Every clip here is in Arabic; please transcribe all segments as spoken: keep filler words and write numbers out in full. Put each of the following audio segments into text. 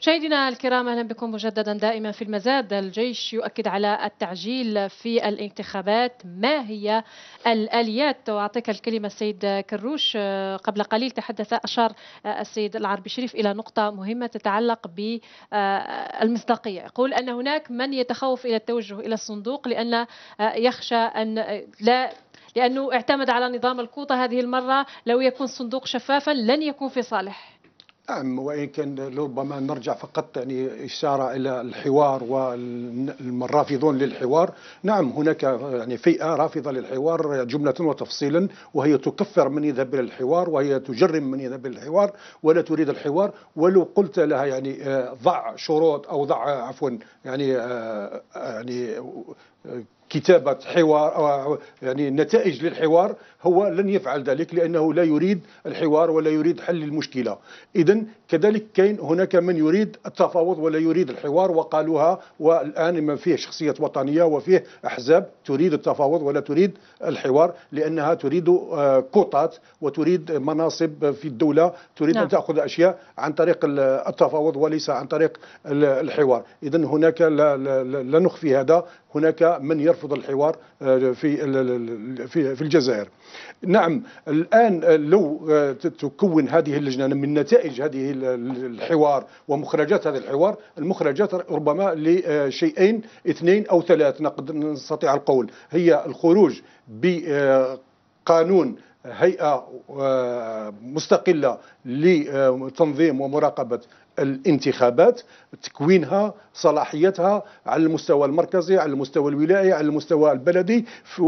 مشاهدينا الكرام، اهلا بكم مجددا. دائما في المزاد، الجيش يؤكد على التعجيل في الانتخابات. ما هي الاليات؟ واعطيك الكلمه السيد كروش. قبل قليل تحدث اشار السيد العربي شريف الى نقطه مهمه تتعلق بالمصداقيه. يقول ان هناك من يتخوف الى التوجه الى الصندوق لان يخشى ان لا لانه اعتمد على نظام الكوطه هذه المره. لو يكون الصندوق شفافا لن يكون في صالح. نعم، وإن كان ربما نرجع فقط يعني إشارة إلى الحوار والرافضون للحوار. نعم، هناك يعني فئة رافضة للحوار جملة وتفصيلا، وهي تكفر من يذهب إلى الحوار، وهي تجرم من يذهب إلى الحوار ولا تريد الحوار. ولو قلت لها يعني ضع شروط أو ضع عفوا يعني يعني كتابة حوار أو يعني نتائج للحوار، هو لن يفعل ذلك لأنه لا يريد الحوار ولا يريد حل المشكلة. إذن كذلك كاين هناك من يريد التفاوض ولا يريد الحوار، وقالوها. والآن ما فيه شخصية وطنية وفيه أحزاب تريد التفاوض ولا تريد الحوار، لأنها تريد كوطات وتريد مناصب في الدولة، تريد نعم. أن تأخذ أشياء عن طريق التفاوض وليس عن طريق الحوار. إذن هناك لا, لا, لا نخفي هذا، هناك من يرفض الحوار في في في الجزائر. نعم، الآن لو تكون هذه اللجنة من نتائج هذه الحوار ومخرجات هذا الحوار، المخرجات ربما لشيئين اثنين أو ثلاث نستطيع القول. هي الخروج بقانون هيئة مستقلة لتنظيم ومراقبة الانتخابات، تكوينها، صلاحيتها على المستوى المركزي، على المستوى الولايي، على المستوى البلدي،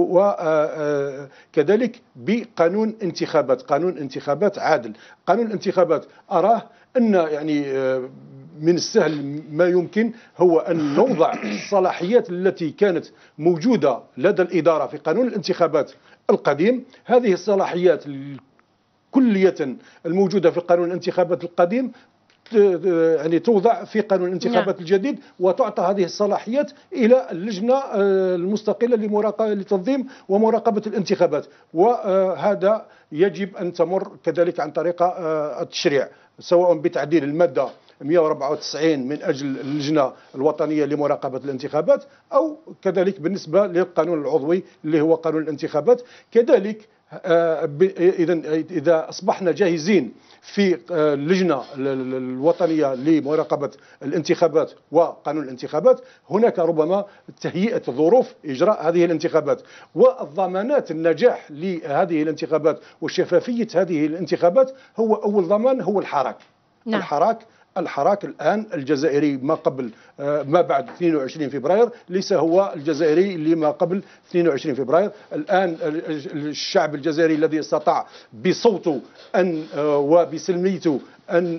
وكذلك بقانون انتخابات، قانون انتخابات عادل. قانون الانتخابات أراه أن يعني من السهل ما يمكن هو أن نوضع الصلاحيات التي كانت موجودة لدى الإدارة في قانون الانتخابات القديم. هذه الصلاحيات كلية الموجودة في قانون الانتخابات القديم يعني توضع في قانون الانتخابات الجديد، وتعطى هذه الصلاحيات إلى اللجنة المستقلة لمراقبة لتنظيم ومراقبة الانتخابات. وهذا يجب أن تمر كذلك عن طريق التشريع، سواء بتعديل المادة مئة وأربعة وتسعين من أجل اللجنة الوطنية لمراقبة الانتخابات، أو كذلك بالنسبة للقانون العضوي اللي هو قانون الانتخابات. كذلك إذا إذا أصبحنا جاهزين في اللجنة الوطنية لمراقبة الانتخابات وقانون الانتخابات، هناك ربما تهيئة ظروف إجراء هذه الانتخابات والضمانات النجاح لهذه الانتخابات وشفافية هذه الانتخابات. هو أول ضمان هو الحراك. نعم. الحراك الحراك الآن الجزائري ما قبل ما بعد اثنين وعشرين فبراير ليس هو الجزائري اللي ما قبل اثنين وعشرين فبراير. الآن الشعب الجزائري الذي استطاع بصوته أن وبسلميته أن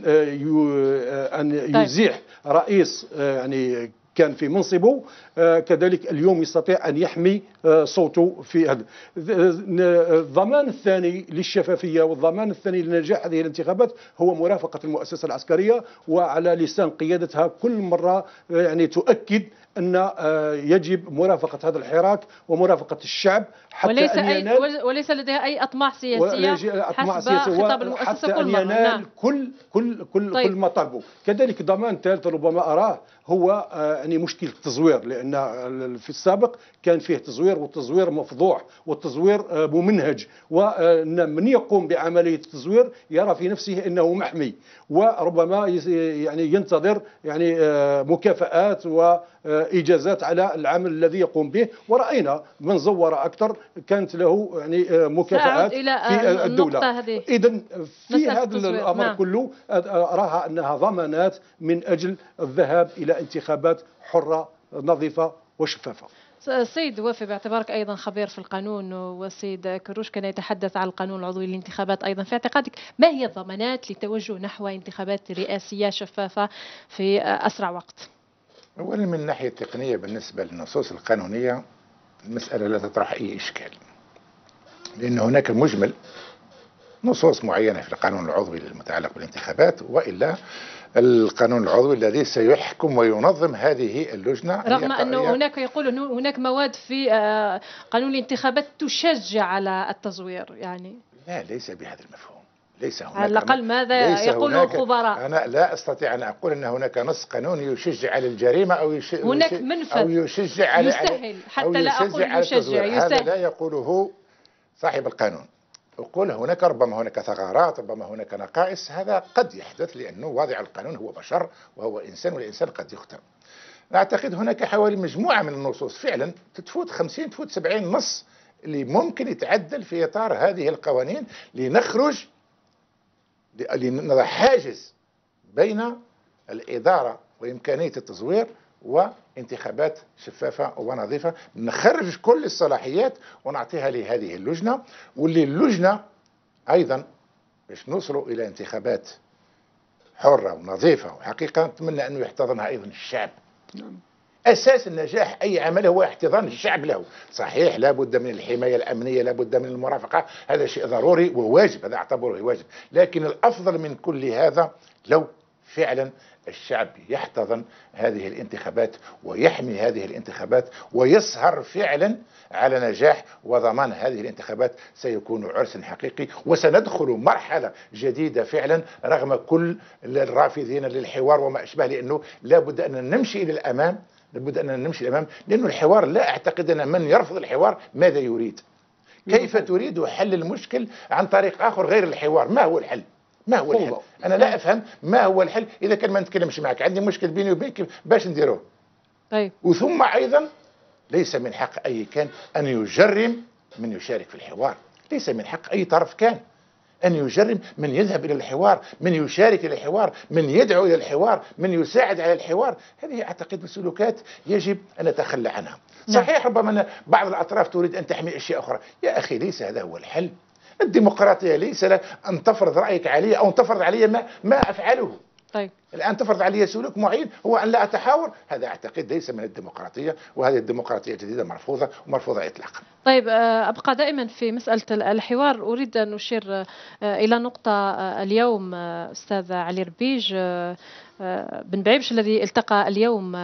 أن يزيح رئيس يعني كان في منصبه، كذلك اليوم يستطيع أن يحمي صوته في هذا. الضمان الثاني للشفافية والضمان الثاني لنجاح هذه الانتخابات هو مرافقة المؤسسة العسكرية، وعلى لسان قيادتها كل مرة يعني تؤكد أن يجب مرافقة هذا الحراك ومرافقة الشعب حتى وليس أن ينال أي وليس لديها أي أطماع سياسية أطماع حسب سياسية خطاب المؤسسة حتى كل أن مرة. ينال نعم. كل كل كل طيب. كل ما طلبوا. كذلك ضمان ثالث ربما أراه هو يعني مشكلة التزوير، لأن في السابق كان فيه تزوير، والتزوير مفضوح والتزوير ممنهج، وأن من يقوم بعملية التزوير يرى في نفسه أنه محمي، وربما يعني ينتظر يعني مكافآت وإجازات على العمل الذي يقوم به. ورأينا من زور أكثر كانت له يعني مكافآت في الدولة. إذن في هذا الأمر نعم. كله أراها أنها ضمانات من أجل الذهاب إلى انتخابات حرة نظيفة وشفافة. السيد وافي، باعتبارك أيضا خبير في القانون، والسيد كروش كان يتحدث عن القانون العضوي للانتخابات أيضا، في اعتقادك ما هي الضمانات للتوجه نحو انتخابات رئاسية شفافة في أسرع وقت؟ أولا من الناحية التقنية بالنسبة للنصوص القانونية المسألة لا تطرح أي إشكال، لأن هناك مجمل نصوص معينة في القانون العضوي المتعلق بالانتخابات، وإلا القانون العضوي الذي سيحكم وينظم هذه اللجنة، رغم أنه هناك يقول أنه هناك مواد في قانون الانتخابات تشجع على التزوير. يعني لا، ليس بهذا المفهوم. ليس هناك على الأقل ماذا يقوله الخبراء؟ أنا لا أستطيع أن أقول أن هناك نص قانوني يشجع على الجريمة أو يش... هناك منفذ أو يشجع على يسهل، حتى أو لا أقول يشجع، يسهل. هذا لا يقوله صاحب القانون. أقول هناك ربما هناك ثغرات، ربما هناك نقائص، هذا قد يحدث لأنه واضع القانون هو بشر وهو إنسان، والإنسان قد يخطئ. أعتقد هناك حوالي مجموعة من النصوص فعلا تفوت خمسين تفوت سبعين نص اللي ممكن يتعدل في إطار هذه القوانين لنخرج لنضع حاجز بين الإدارة وإمكانية التزوير وانتخابات شفافة ونظيفة. نخرج كل الصلاحيات ونعطيها لهذه اللجنة، واللي اللجنة أيضا باش نوصلوا إلى انتخابات حرة ونظيفة وحقيقة نتمنى أنه يحتضنها أيضا الشعب. أساس النجاح أي عمل هو احتضان الشعب له. صحيح لابد من الحماية الأمنية، لابد من المرافقة، هذا شيء ضروري وواجب، هذا أعتبره واجب، لكن الأفضل من كل هذا لو فعلا الشعب يحتضن هذه الانتخابات ويحمي هذه الانتخابات ويسهر فعلا على نجاح وضمان هذه الانتخابات. سيكون عرس حقيقي وسندخل مرحلة جديدة فعلا رغم كل الرافضين للحوار وما أشبه، لأنه لابد أن نمشي إلى الأمام، لابد أن نمشي إلى الأمام، لأنه الحوار لا أعتقد أن من يرفض الحوار ماذا يريد؟ كيف تريد حل المشكل عن طريق آخر غير الحوار؟ ما هو الحل؟ ما هو الحل؟ أنا لا أفهم ما هو الحل إذا كان ما نتكلمش معك، عندي مشكل بيني وبينك باش نديروه. طيب. وثم أيضا ليس من حق أي كان أن يجرم من يشارك في الحوار، ليس من حق أي طرف كان أن يجرم من يذهب إلى الحوار، من يشارك إلى الحوار، من يدعو إلى الحوار، من يساعد على الحوار. هذه أعتقد سلوكات يجب أن نتخلى عنها. صحيح ربما بعض الأطراف تريد أن تحمي أشياء أخرى، يا أخي ليس هذا هو الحل. الديمقراطية ليس أن تفرض رأيك علي أو أن تفرض علي ما, ما أفعله. طيب. الآن تفرض علي سلوك معين هو أن لا أتحاور، هذا أعتقد ليس من الديمقراطية، وهذه الديمقراطية الجديدة مرفوضة ومرفوضة إطلاقا. طيب، أبقى دائما في مسألة الحوار. أريد أن أشير إلى نقطة اليوم. أستاذ علي ربيج بن بعيبش الذي التقى اليوم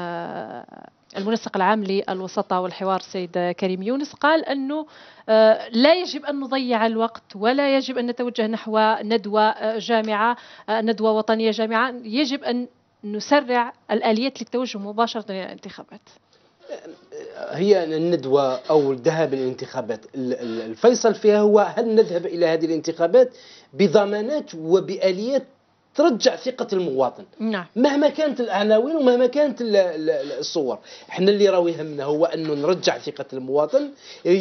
المنسق العام للوسطاء والحوار السيد كريم يونس قال أنه لا يجب أن نضيع الوقت ولا يجب أن نتوجه نحو ندوة جامعة، ندوة وطنية جامعة، يجب أن نسرع الآليات للتوجه مباشرة إلى الانتخابات. هي الندوة أو الذهاب إلى الانتخابات الفيصل فيها هو هل نذهب إلى هذه الانتخابات بضمانات وبآليات ترجع ثقة المواطن. نعم. مهما كانت العناوين ومهما كانت الصور، احنا اللي راوي همنا هو أنه نرجع ثقة المواطن،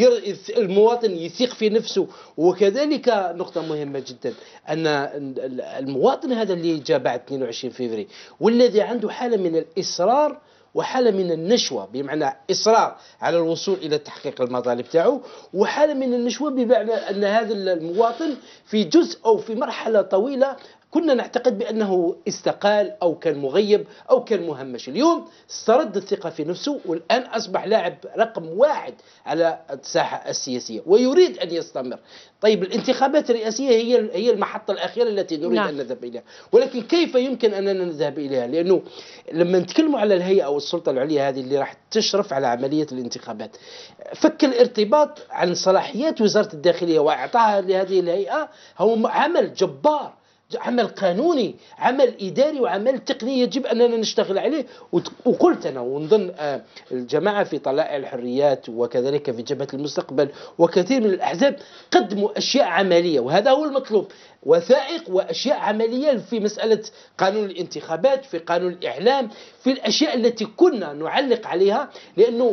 المواطن يثق في نفسه. وكذلك نقطة مهمة جدا أن المواطن هذا اللي جاء بعد اثنين وعشرين فبراير والذي عنده حالة من الإصرار وحالة من النشوة، بمعنى إصرار على الوصول إلى تحقيق المطالب تاعو، وحالة من النشوة بمعنى أن هذا المواطن في جزء أو في مرحلة طويلة كنا نعتقد بأنه استقال أو كان مغيب أو كان مهمش. اليوم استرد الثقة في نفسه والآن أصبح لاعب رقم واحد على الساحة السياسية ويريد أن يستمر. طيب الانتخابات الرئاسية هي هي المحطة الأخيرة التي نريد نعم. أن نذهب إليها، ولكن كيف يمكن أننا نذهب إليها؟ لأنه لما نتكلموا على الهيئة أو السلطة العليا هذه اللي راح تشرف على عملية الانتخابات، فك الارتباط عن صلاحيات وزارة الداخلية وإعطائها لهذه الهيئة هو عمل جبار، عمل قانوني، عمل إداري وعمل تقني يجب أننا نشتغل عليه. وقلت أنا ونظن الجماعة في طلائع الحريات وكذلك في جبهة المستقبل وكثير من الأحزاب قدموا أشياء عملية، وهذا هو المطلوب، وثائق وأشياء عملية في مسألة قانون الانتخابات، في قانون الإعلام، في الأشياء التي كنا نعلق عليها. لأنه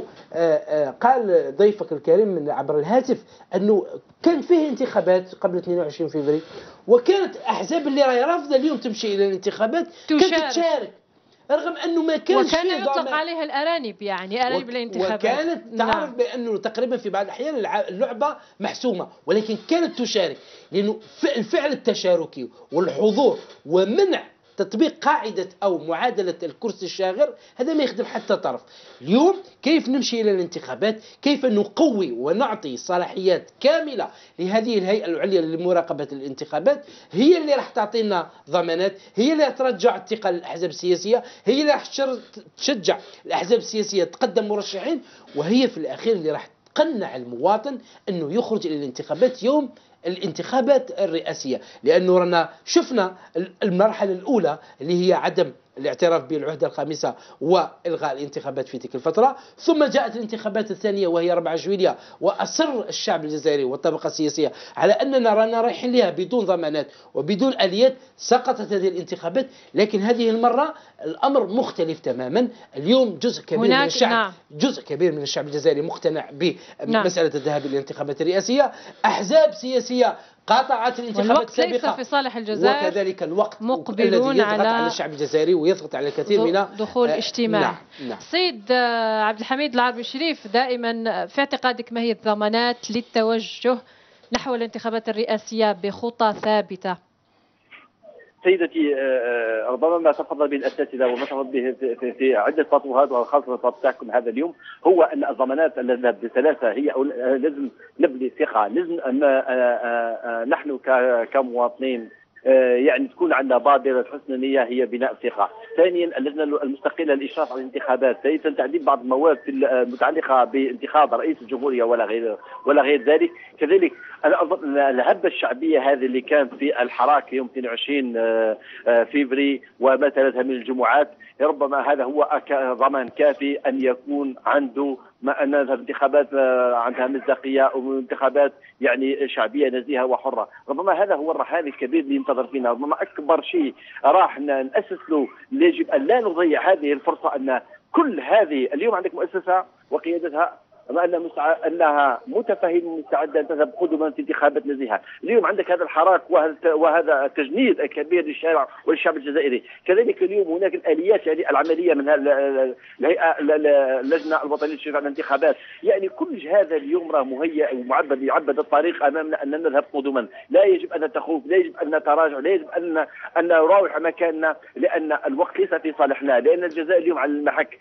قال ضيفك الكريم من عبر الهاتف أنه كان فيه انتخابات قبل اثنين وعشرين فبراير وكانت أحزاب اللي راهي رافضة اليوم تمشي إلى الانتخابات كانت تشارك رغم أنه ما كانش وكان يطلق عليها الأرانب، يعني أرانب الانتخابات، وكانت تعرف نعم. بأنه تقريبا في بعض الأحيان اللعبة محسومة، ولكن كانت تشارك لأنه الفعل التشاركي والحضور ومنع تطبيق قاعدة أو معادلة الكرسي الشاغر هذا ما يخدم حتى طرف. اليوم كيف نمشي إلى الانتخابات، كيف نقوي ونعطي صلاحيات كاملة لهذه الهيئة العليا لمراقبة الانتخابات، هي اللي راح تعطينا ضمانات، هي اللي راح ترجع الثقة للأحزاب السياسية، هي اللي راح تشجع الأحزاب السياسية تقدم مرشحين، وهي في الأخير اللي راح تقنع المواطن أنه يخرج إلى الانتخابات يوم الانتخابات الرئاسية، لأنه رانا شفنا المرحلة الأولى اللي هي عدم الاعتراف بالعهدة الخامسة وإلغاء الانتخابات في تلك الفترة، ثم جاءت الانتخابات الثانية وهي أربعة جويلية، وأصر الشعب الجزائري والطبقة السياسية على أننا رانا رايحين لها بدون ضمانات وبدون آليات. سقطت هذه الانتخابات، لكن هذه المرة الأمر مختلف تماما. اليوم جزء كبير من الشعب نعم. جزء كبير من الشعب الجزائري مقتنع بمسألة نعم. الذهاب للانتخابات الرئاسية. أحزاب سياسية قاطعت الانتخابات السابقة ليس في صالح الجزائر، وكذلك الوقت مقبلون الذي يضغط على, على الشعب الجزائري ويضغط على الكثير من دخول اجتماعي. نعم. نعم. سيد عبد الحميد العربي الشريف، دائما في اعتقادك ما هي الضمانات للتوجه نحو الانتخابات الرئاسية بخطى ثابتة؟ سيدتي، ربما ما تفضل به الاساتذه وما تفضل به في, في عده فطوات وخاصه فطواتكم هذا اليوم، هو ان الضمانات بثلاثه هي لازم نبني ثقه، لازم ان نحن كمواطنين يعني تكون عندنا بادرة حسن النية هي بناء ثقة. ثانيا اللجنة المستقلة للإشراف على الانتخابات. ثالثا تعديل بعض المواد المتعلقة بانتخاب رئيس الجمهورية ولا غير ولا غير ذلك. كذلك الهبة الشعبية هذه اللي كانت في الحراك يوم اثنين وعشرين فبراير وما تلتها من الجمعات، ربما هذا هو ضمان كافي أن يكون عنده ما أن الانتخابات عندها مصداقية وانتخابات يعني شعبية نزيهة وحرة. ربما هذا هو الرهان الكبير اللي ينتظر فينا. ربما أكبر شيء راح نأسس له، يجب أن لا نضيع هذه الفرصة. أن كل هذه اليوم عندك مؤسسة وقيادتها أنها أنها متفهمة ومستعدة أن تذهب قدما في انتخابات نزيهة. اليوم عندك هذا الحراك وهذا التجنيد الكبير للشارع وللشعب الجزائري. كذلك اليوم هناك الآليات يعني العملية من الهيئة اللجنة الوطنية للشرف على الانتخابات. يعني كل هذا اليوم راه مهيأ ومعبد يعبد الطريق أمامنا أن نذهب قدما. لا يجب أن نتخوف، لا يجب أن نتراجع، لا يجب أن أن نراوح مكاننا، لأن الوقت ليس في صالحنا، لأن الجزائر اليوم على المحك.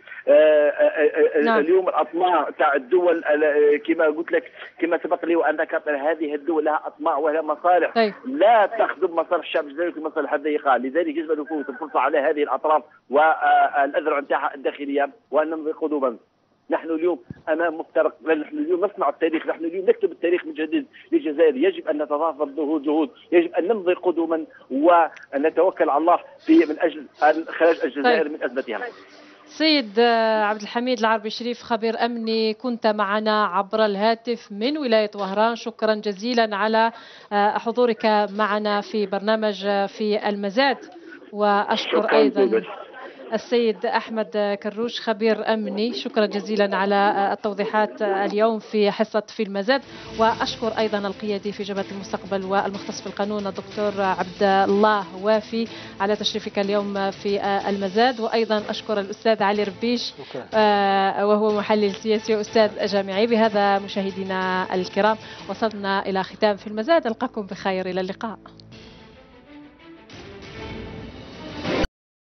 نعم. اليوم الأطماع تاع الدول كما قلت لك كما سبق لي وانك هذه الدول لها اطماع ولها مصالح. طيب. لا تخدم مصالح الشعب الجزائري في مصالح الضيقه، لذلك يجب ان نفوت الفرصه على هذه الاطراف والاذرع نتاعها الداخليه وان نمضي قدما. نحن اليوم امام مفترق، نحن اليوم نصنع التاريخ، نحن اليوم نكتب التاريخ من جديد للجزائر. يجب ان نتضافر جهود، يجب ان نمضي قدما وان نتوكل على الله في من اجل خراج الجزائر طيب. من ازمتها. سيد عبد الحميد العربي الشريف، خبير أمني، كنت معنا عبر الهاتف من ولاية وهران. شكرا جزيلا على حضورك معنا في برنامج في المزاد. وأشكر أيضا السيد أحمد كروش خبير أمني، شكرا جزيلا على التوضيحات اليوم في حصة في المزاد. وأشكر أيضا القيادي في جبهة المستقبل والمختص في القانون الدكتور عبد الله وافي على تشريفك اليوم في المزاد. وأيضا أشكر الأستاذ علي ربيش وهو محلل سياسي وأستاذ جامعي. بهذا مشاهدينا الكرام وصلنا إلى ختام في المزاد. ألقاكم بخير، إلى اللقاء.